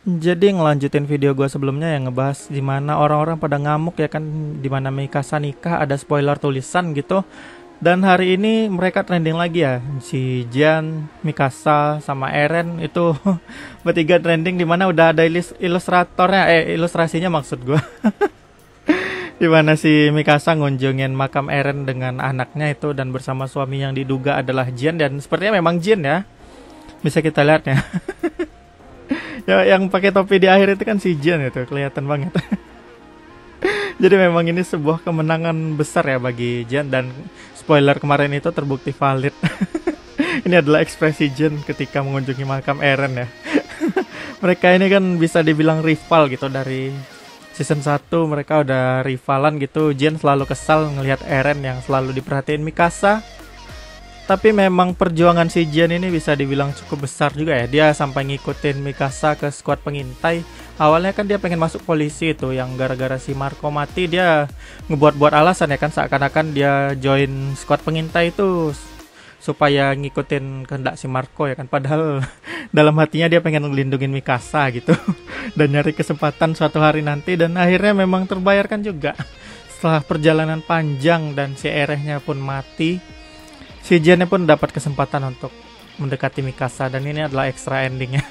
Jadi ngelanjutin video gua sebelumnya yang ngebahas dimana orang-orang pada ngamuk ya kan, dimana Mikasa nikah ada spoiler tulisan gitu. Dan hari ini mereka trending lagi ya, si Jian, Mikasa sama Eren itu bertiga trending dimana udah ada ilustratornya, ilustrasinya maksud gua. Dimana si Mikasa ngunjungin makam Eren dengan anaknya itu dan bersama suami yang diduga adalah Jian, dan sepertinya memang Jian ya. Bisa kita lihat ya. Ya yang pakai topi di akhir itu kan si Jian, itu kelihatan banget. Jadi memang ini sebuah kemenangan besar ya bagi Jian, dan spoiler kemarin itu terbukti valid. Ini adalah ekspresi Jian ketika mengunjungi makam Eren ya. Mereka ini kan bisa dibilang rival gitu dari season 1, mereka udah rivalan gitu. Jian selalu kesal ngelihat Eren yang selalu diperhatiin Mikasa. Tapi memang perjuangan si Jian ini bisa dibilang cukup besar juga ya. Dia sampai ngikutin Mikasa ke skuad pengintai. Awalnya kan dia pengen masuk polisi itu, yang gara-gara si Marco mati dia ngebuat-buat alasan ya kan, seakan-akan dia join skuad pengintai itu supaya ngikutin kehendak si Marco ya kan. Padahal dalam hatinya dia pengen ngelindungin Mikasa gitu. Dan nyari kesempatan suatu hari nanti, dan akhirnya memang terbayarkan juga. Setelah perjalanan panjang dan si Erehnya pun mati, si Jiannya pun dapat kesempatan untuk mendekati Mikasa, dan ini adalah extra endingnya.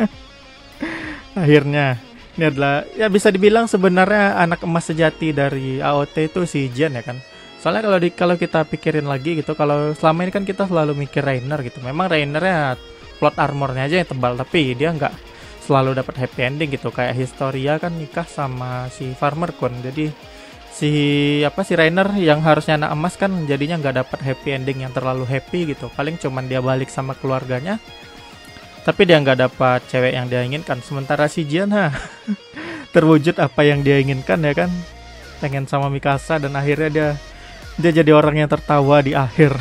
Akhirnya ini adalah ya bisa dibilang sebenarnya anak emas sejati dari AOT itu si Jian ya kan. Soalnya kalau kita pikirin lagi gitu, kalau selama ini kan kita selalu mikir Reiner gitu. Memang Reinernya plot armornya aja yang tebal, tapi dia nggak selalu dapat happy ending gitu. Kayak Historia kan nikah sama si Farmer Kun. Jadi si Reiner yang harusnya anak emas kan jadinya nggak dapat happy ending yang terlalu happy gitu. Paling cuman dia balik sama keluarganya, tapi dia nggak dapat cewek yang dia inginkan. Sementara si Jian terwujud apa yang dia inginkan ya kan, pengen sama Mikasa, dan akhirnya dia jadi orang yang tertawa di akhir.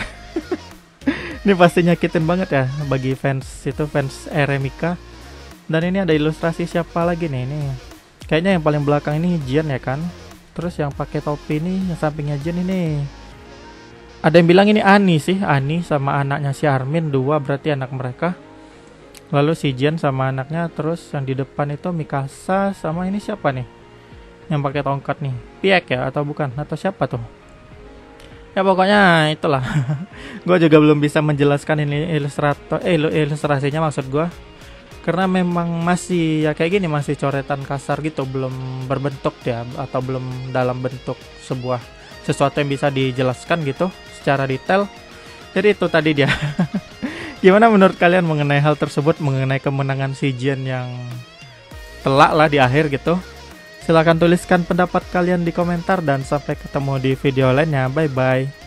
Ini pasti nyakitin banget ya bagi fans Eremika. Dan ini ada ilustrasi siapa lagi nih, ini kayaknya yang paling belakang ini Jian ya kan. Terus yang pakai topi ini yang sampingnya Jian ini, ada yang bilang ini Ani sih, Ani sama anaknya si Armin, dua berarti anak mereka. Lalu si Jian sama anaknya, terus yang di depan itu Mikasa sama ini siapa nih? Yang pakai tongkat nih, Piek ya atau bukan? Atau siapa tuh? Ya pokoknya itulah. Gue juga belum bisa menjelaskan ini ilustrasinya maksud gue. Karena memang masih ya kayak gini, masih coretan kasar gitu, belum berbentuk ya, atau belum dalam bentuk sesuatu yang bisa dijelaskan gitu secara detail. Jadi itu tadi dia. Gimana menurut kalian mengenai hal tersebut, mengenai kemenangan si Jian yang telak lah di akhir gitu? Silahkan tuliskan pendapat kalian di komentar, dan sampai ketemu di video lainnya. Bye bye.